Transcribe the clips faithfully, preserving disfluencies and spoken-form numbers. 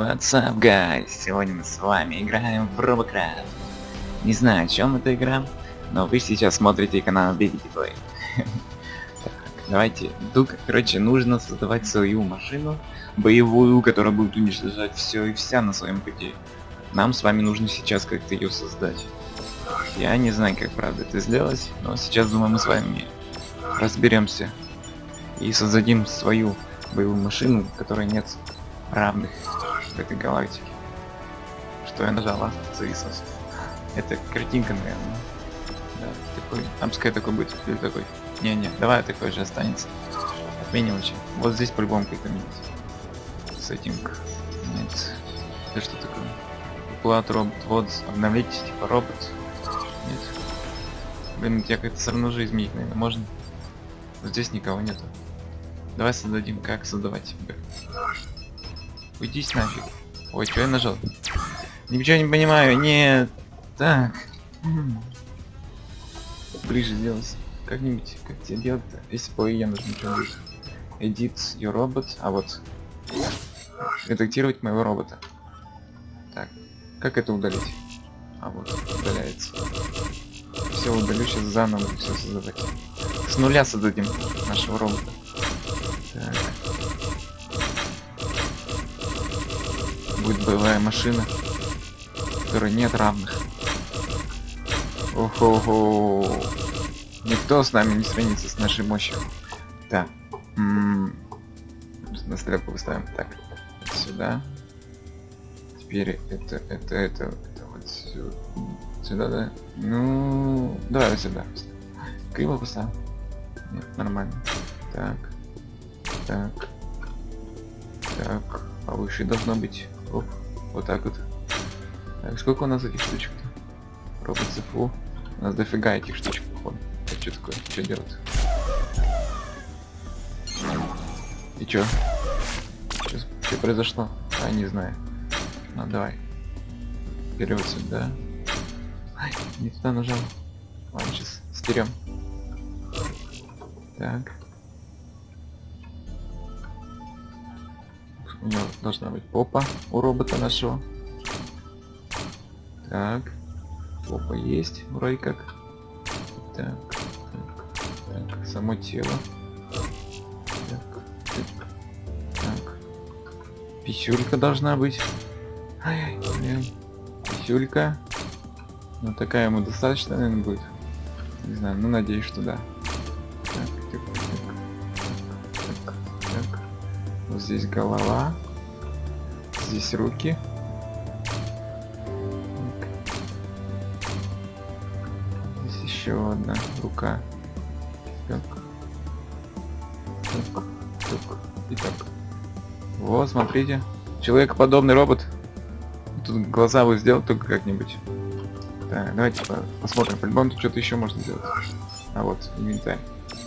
What's up, guys? Сегодня мы с вами играем в Robocraft. Не знаю, о чем эта игра, но вы сейчас смотрите канал Бигити Плей. Давайте. Тут, короче, нужно создавать свою машину боевую, которая будет уничтожать все и вся на своем пути. Нам с вами нужно сейчас как-то ее создать. Я не знаю, как правда это сделать, но сейчас, думаю, мы с вами разберемся и создадим свою боевую машину, в которой нет равных в этой галактике. Что я нажал, а? Зависос. Это картинка, наверное. Да, такой. Там пускай такой будет или такой. Не-не, давай такой же останется. Отменим очень. Вот здесь по-любому какой-то менять. Сеттинг. Нет. Это что такое? Плат робот. Вот, обновлите, типа робот. Нет. Блин, я как-то все равно же изменить, наверное, можно. Вот здесь никого нету. Давай создадим. Как создавать? Уйдись нафиг. Ой, что я нажал? Ничего не понимаю. Нет. Так. Ближе сделать. Как-нибудь. Как тебе делать-то? Если по я нажму, что будет? Edit your robot. А вот. Редактировать моего робота. Так. Как это удалить? А вот. Удаляется. Все удалю, сейчас заново все создавать. С нуля создадим нашего робота. Так. Будет боевая машина, в которой нет равных. Охо-хо. Никто с нами не сравнится с нашей мощью. Так. М-м-м. На стрелку выставим. Так. Сюда. Теперь это, это, это, это вот сюда. Сюда, да? Ну, давай вот сюда. Криво поставим. Нет, нормально. Так. Так. Так. Повыше должно быть. Оп. Вот так вот. Так, сколько у нас этих штучек-то? Робот ЦФУ. У нас дофига этих штучек, походу. Это что такое? Что делать? И чё? Что произошло? А, не знаю. Ну, давай. Вперед сюда. Ай, не туда нажал. Ладно, сейчас стерем. Так. У него должна быть попа у робота нашего. Так. Попа есть, вроде как. Так. Так. Так. Само тело. Так. Так. Так. Писюлька должна быть. Ай-яй-яй. Писюлька. Ну такая ему достаточно, наверное, будет. Не знаю, ну надеюсь, что да. Так, так, так, так, так. Вот здесь голова. Здесь руки. Так. Здесь еще одна рука. Так. Так. Так. И так. Вот, смотрите. Человекоподобный робот. Тут глаза вы сделать только как-нибудь. Так, давайте посмотрим. По-любому тут что-то еще можно сделать. А вот, инвентарь.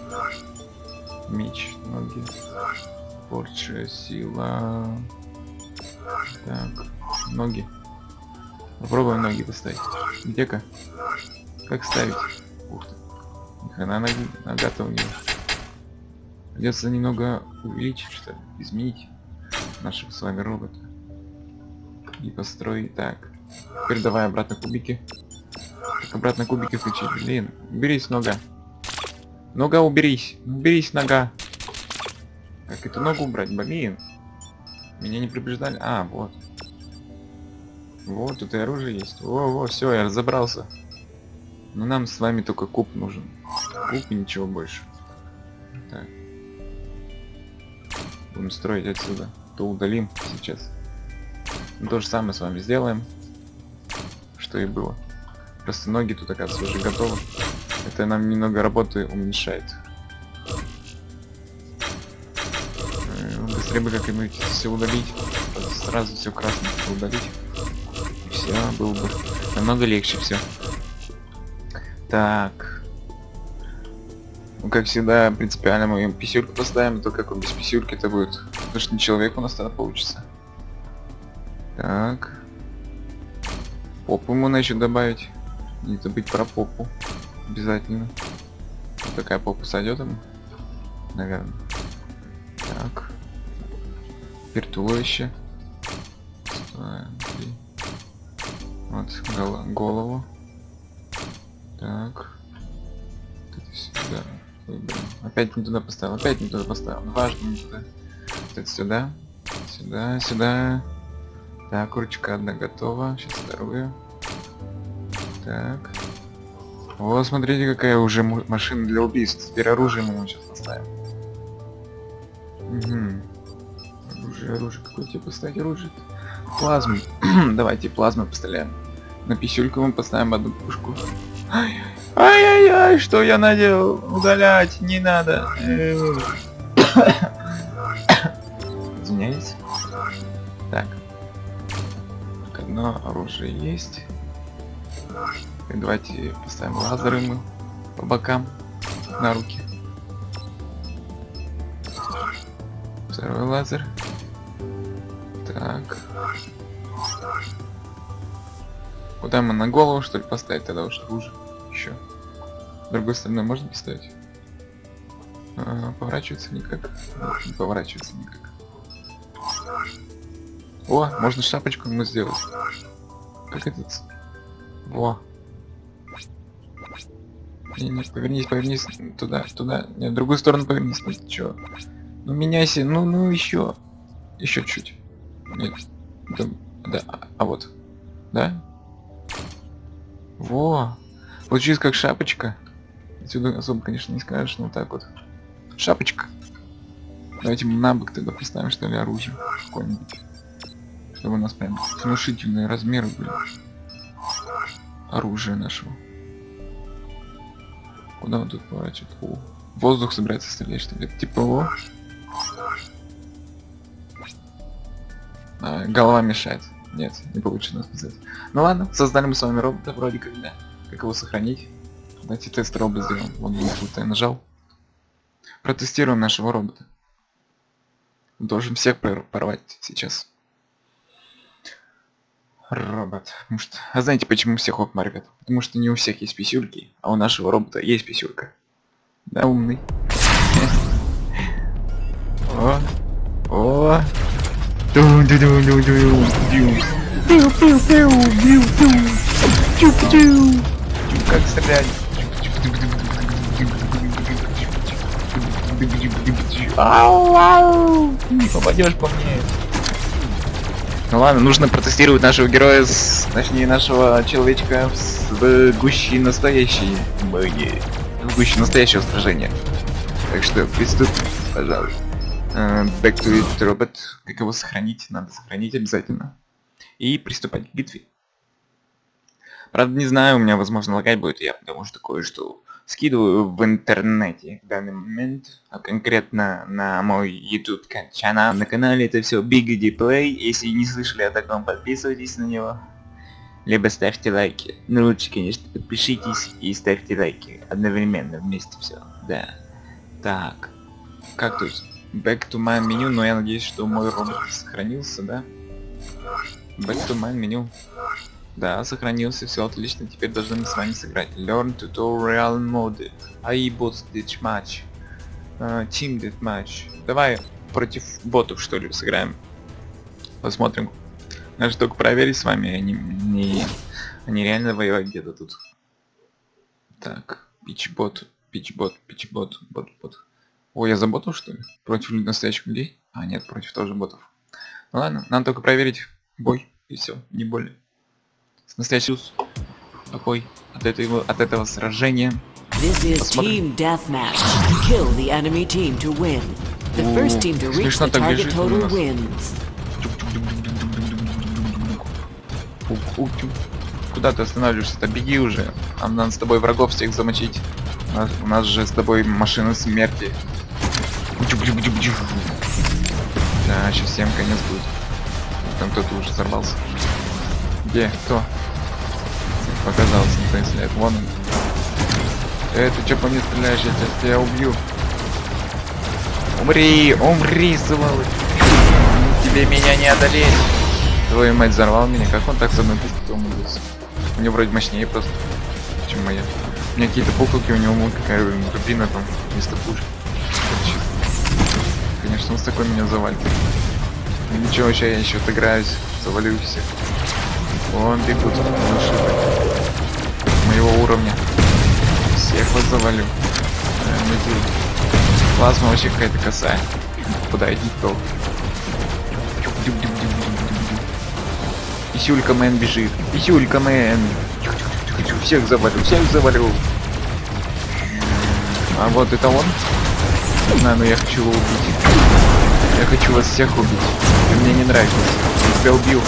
Меч, ноги. Порча, сила. Так, ноги. Попробуем ноги поставить. Где-ка? Как ставить? Ух ты. Ни хрена ноги, нога-то у него. Придется немного увеличить, что ли, изменить нашего с вами робота. И построить. Так. Теперь давай обратно кубики. Так, обратно кубики включить. Блин, уберись, нога. Нога, уберись. Уберись, нога. Как эту ногу убрать? Блин. Меня не предупреждали. А, вот. Вот, тут и оружие есть. Во-во, все, я разобрался. Но нам с вами только куб нужен. Куб и ничего больше. Так. Будем строить отсюда. То удалим сейчас. Мы то же самое с вами сделаем, что и было. Просто ноги тут, оказывается, уже готовы. Это нам немного работы уменьшает. Быстрее бы как-нибудь все удалить. Сразу все красное удалить. И все было бы намного легче все. Так. Ну, как всегда, принципиально мы им писюльку поставим, то как он без писюльки это будет. Потому что не человек у нас тогда получится. Так. Попу ему еще добавить. Не забыть про попу. Обязательно. Вот такая попа сойдет ему. Наверное. Так. Теперь туловище. Вот, гол голову. Так. Это сюда. Выберем. Опять не туда поставил, опять не туда поставил. Важно не туда. Вот это сюда. Сюда, сюда. Так, курочка одна готова. Сейчас вторую. Так. Вот, смотрите, какая уже машина для убийств. Теперь оружие мы сейчас поставим. Угу. Оружие, оружие. Какое тебе поставить оружие? Плазму. Давайте плазму поставляем. На писюльку мы поставим одну пушку. Ай-яй-яй, что я наделал? Удалять не надо. Извиняюсь. Так. Одно оружие есть. И давайте поставим лазеры мы по бокам на руки. Второй лазер. Так. Куда мы на голову что ли поставить тогда уж хуже? Еще. С другой стороны можно поставить? А, поворачивается никак. Не поворачивается никак. О, можно шапочку ему сделать. Как этот? Во. Не, не, повернись, повернись туда, туда. Нет, в другую сторону повернись. Ну, чё? Ну меняйся, ну, ну еще. Еще чуть. Нет. Да, да, а, а вот. Да? Во. Получилось как шапочка. Отсюда особо, конечно, не скажешь, но вот так вот. Шапочка. Давайте мы на бок тогда поставим, что ли, оружие какое-нибудь. Чтобы у нас прям внушительные размеры были. Оружие нашего. Куда он тут поворачивает? О, воздух собирается стрелять, что ли? Это типа о. А, голова мешает. Нет, не получится сказать. Ну ладно, создали мы с вами робота вроде как, да. Как его сохранить? Давайте тест робот сделаем. Вон я нажал. Протестируем нашего робота. Он должен всех порвать сейчас. Робот. Потому что... А знаете, почему всех обморгает? Потому что не у всех есть писюльки, а у нашего робота есть писюлька. Да, умный. О! О! Как стрелять? Ау, ау! Не попадешь по мне. Ну ладно, нужно протестировать нашего героя, с, точнее нашего человечка в гуще настоящей боги, в гуще настоящего сражения. Так что приступим, пожалуйста. Uh, back to it, робот. Как его сохранить? Надо сохранить обязательно. И приступать к битве. Правда, не знаю, у меня, возможно, лагать будет, я потому что кое-что скидываю в интернете в данный момент, а конкретно на мой YouTube канал. На канале это все Biggity Play. Если не слышали о таком, подписывайтесь на него. Либо ставьте лайки. Ну лучше, конечно, подпишитесь и ставьте лайки одновременно вместе все. Да. Так. Как тут? Back to my menu, но я надеюсь, что мой робот сохранился, да? Back to my menu. Да, сохранился, все отлично. Теперь должны мы с вами сыграть. Learn tutorial mode. эй бот deathmatch. Uh, team deathmatch. Давай против ботов что ли сыграем. Посмотрим. Надо только проверить с вами, они не, они реально воевать где-то тут. Так, пичбот, пичбот, пичбот, бот, бот. Ой, я за ботов что ли? Против настоящих людей? А, нет, против тоже ботов. Ну ладно, надо только проверить бой, и все, не более. С настоящим такой от этого, от этого сражения. Посмотрим. Смешно так бежит у нас. Куда ты останавливаешься-то? Беги уже. Нам надо с тобой врагов всех замочить. У нас, у нас же с тобой машина смерти. Да, сейчас всем конец будет. Там кто-то уже взорвался. Где? Кто? Показался, никто не стреляет. Вон он. Эй, ты чё по мне стреляешь? Я тебя, тебя убью. Умри, умри, сволочь. Тебе меня не одолеть. Твою мать, взорвал меня. Как он так со мной пушкой умудрился? У него вроде мощнее просто, чем моя. У меня какие-то пуколки, у него ну, какая рубина там вместо пушки. Конечно, он с такой меня завалит. Ну, ничего, сейчас я еще отыграюсь, завалю всех. О, бегут вышибы моего уровня. Всех вас завалю. Плазма вообще какая-то косая. Куда иди то? Писюлька мэн бежит. Писюлька мэн. Всех завалю, всех завалю. А вот это он? Не знаю, но я хочу его убить. Я хочу вас всех убить. Вы мне не нравитесь. Я тебя убил.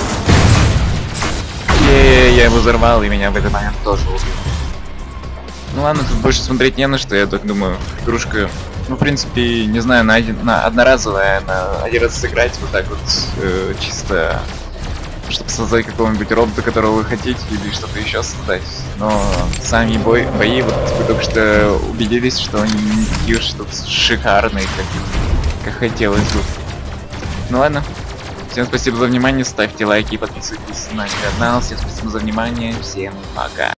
Е-е-е, я его взорвал, и меня в этот момент тоже убил. Ну ладно, тут больше смотреть не на что, я так думаю. Игрушка, ну в принципе, не знаю, на, один, на одноразовая, на один раз сыграть вот так вот, э, чисто, чтобы создать какого-нибудь робота, которого вы хотите, или что-то еще создать. Но сами бой, бои, вот вы только что убедились, что они не такие уж что шикарные, как, как хотелось бы. Ну ладно. Всем спасибо за внимание, ставьте лайки и подписывайтесь на канал. Всем спасибо за внимание, всем пока.